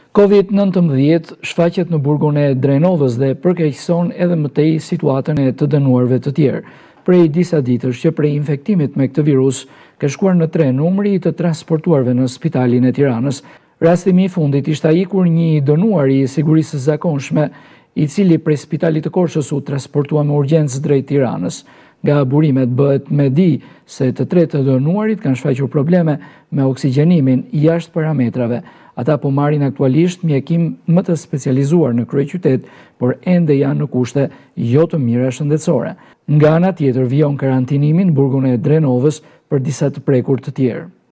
Covid-19 shfaqet në burgun e Drenovës dhe përkeqëson edhe më tej situatën e të dënuarve të tjerë. Prej disa ditësh që prej infektimit me këtë virus ka shkuar në 3 numri të transportuarve në spitalin e Tiranës. Rastimi i fundit ishte ikur një dënuar i sigurisë së zakonshme, i cili prej spitalit të Korçës u transportua me urgjencë drejt Tiranës. Nga burimet bëhet me di se të 3 të dënuarit kanë shfaqur probleme me oksigjenimin jashtë parametrave. Ata po marrin aktualisht mjekim më të specializuar në kryeqytet, por ende janë në kushte jo të mira shëndetësore. Nga ana tjetër vijon karantinimin burgun e Drenovës për disa të prekur të tjerë.